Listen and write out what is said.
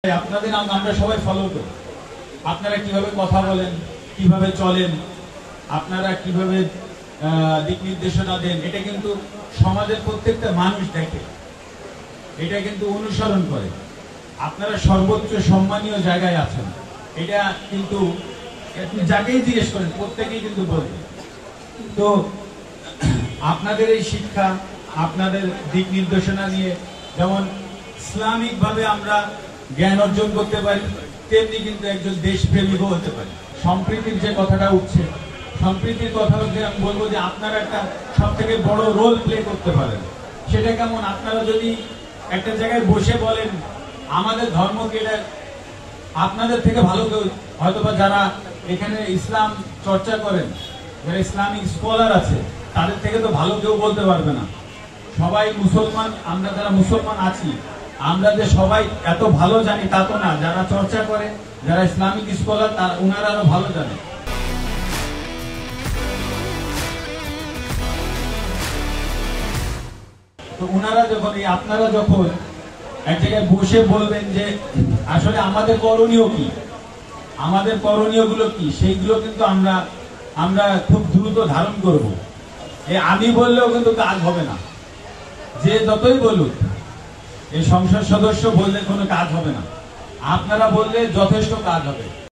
আপনাদের আমরা সবাই ফলো করি। আপনারা কিভাবে কথা বলেন, কিভাবে চলেন, আপনারা কিভাবে দিক নির্দেশনা দেন, এটা কিন্তু সমাজের প্রত্যেকটা মানুষ দেখে, এটা কিন্তু অনুসরণ করে। আপনারা সর্বোচ্চ সম্মানীয় জায়গায় আছেন, এটা কিন্তু আপনি যাকেই জিজ্ঞেস করেন প্রত্যেকেই কিন্তু বলবে। তো আপনাদের এই শিক্ষা, আপনাদের দিক নির্দেশনা নিয়ে যেমন ইসলামিক ভাবে আমরা জ্ঞান অর্জন করতে পারি, তেমনি কিন্তু একজন দেশপ্রেমিকও হতে পারি। সম্প্রীতির যে কথাটা উঠছে, সম্প্রীতির কথা হচ্ছে আমি বলবো যে আপনারা একটা সব থেকে বড় রোল প্লে করতে পারেন। সেটা কেমন? আপনারা যদি একটা জায়গায় বসে বলেন আমাদের ধর্মকে, এটা আপনাদের থেকে ভালো কেউ হয়তোবা যারা এখানে ইসলাম চর্চা করেন, যারা ইসলামিক স্কলার আছে, তাদের থেকে তো ভালো কেউ বলতে পারবে না। সবাই মুসলমান, আমরা যারা মুসলমান আছি, আমরা যে সবাই এত ভালো জানি তা তো না। যারা চর্চা করে, যারা ইসলামিক স্কলার, তারা ওনারা আরো ভালো জানে। তো ওনারা যখন, আপনারা যখন এক জায়গায় বসে বলবেন যে আসলে আমাদের করণীয় কি, আমাদের করণীয় গুলো কি, সেইগুলো কিন্তু আমরা খুব দ্রুত ধারণ করব। আমি বললেও কিন্তু কাজ হবে না, যে যতই বলুক, এই সংসদ সদস্য বললে কোনো কাজ হবে না, আপনারা বললে যথেষ্ট কাজ হবে।